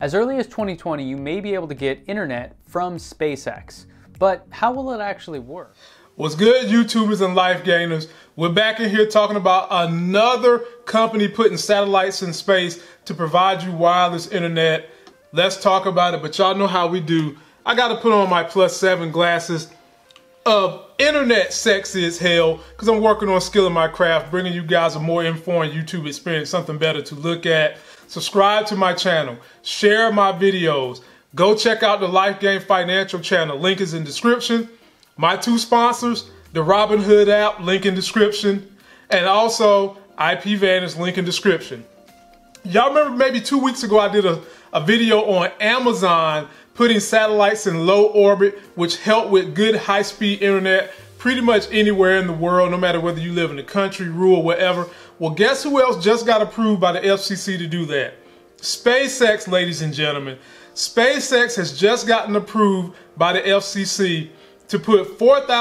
As early as 2020, you may be able to get internet from SpaceX, but how will it actually work? What's good, YouTubers and life gainers? We're back in here talking about another company putting satellites in space to provide you wireless internet. Let's talk about it, but y'all know how we do. I got to put on my +7 glasses of internet sexy as hell because I'm working on skilling my craft, bringing you guys a more informed YouTube experience, something better to look at. Subscribe to my channel, share my videos, go check out the Life Gain Financial channel, link is in description. My two sponsors, the Robinhood app, link in description, and also IP Vantage, link in description. Y'all remember maybe 2 weeks ago I did a video on Amazon putting satellites in low orbit, which help with good high-speed internet pretty much anywhere in the world, no matter whether you live in the country, rural, whatever. Well, guess who else just got approved by the FCC to do that? SpaceX, ladies and gentlemen. SpaceX has just gotten approved by the FCC to put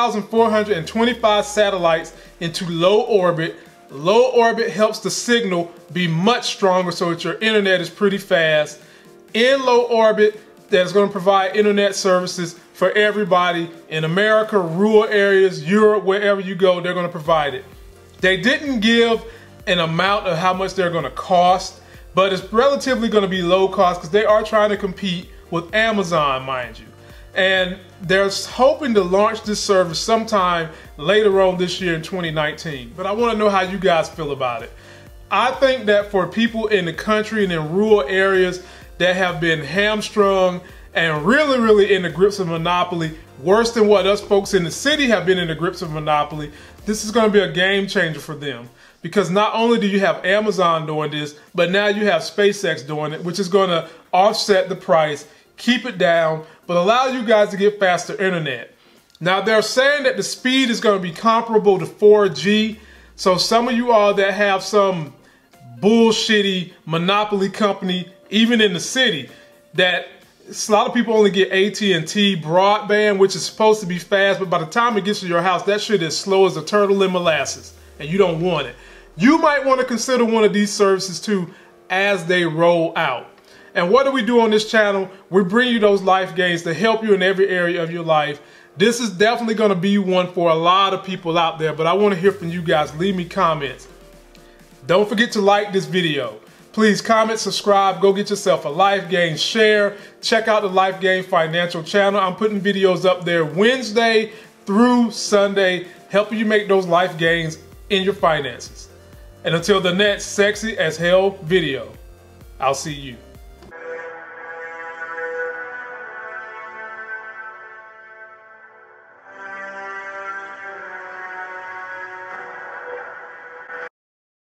4,425 satellites into low orbit. Low orbit helps the signal be much stronger so that your internet is pretty fast. In low orbit, that's going to provide internet services for everybody in America, rural areas, Europe, wherever you go, they're going to provide it. They didn't give an amount of how much they're going to cost, but it's relatively going to be low cost because they are trying to compete with Amazon, mind you. And they're hoping to launch this service sometime later on this year in 2019. But I want to know how you guys feel about it. I think that for people in the country and in rural areas that have been hamstrung and really in the grips of monopoly, worse than what us folks in the city have been in the grips of monopoly, this is going to be a game changer for them. Because not only do you have Amazon doing this, but now you have SpaceX doing it, which is going to offset the price, keep it down, but allow you guys to get faster internet. Now they're saying that the speed is going to be comparable to 4G. So some of you all that have some bullshitty monopoly company, even in the city, that a lot of people only get AT&T broadband, which is supposed to be fast, but by the time it gets to your house, that shit is slow as a turtle in molasses, and you don't want it. You might want to consider one of these services too as they roll out. And what do we do on this channel? We bring you those life gains to help you in every area of your life. This is definitely going to be one for a lot of people out there, but I want to hear from you guys. Leave me comments. Don't forget to like this video. Please comment, subscribe, go get yourself a Life Gain, share. Check out the Life Gain Financial channel. I'm putting videos up there Wednesday through Sunday, helping you make those life gains in your finances. And until the next sexy as hell video, I'll see you.